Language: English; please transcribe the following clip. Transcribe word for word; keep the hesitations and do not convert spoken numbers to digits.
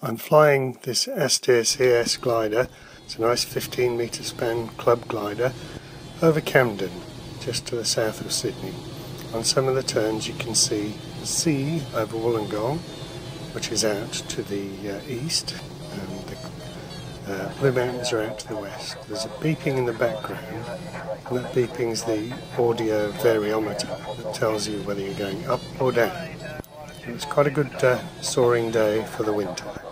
I'm flying this Astir C S glider. It's a nice fifteen metre span club glider over Camden, just to the south of Sydney. On some of the turns you can see the sea over Wollongong, which is out to the uh, east, and the uh, Blue Mountains are out to the west. There's a beeping in the background, and that beeping is the audio variometer that tells you whether you're going up or down. It's quite a good uh, soaring day for the winter.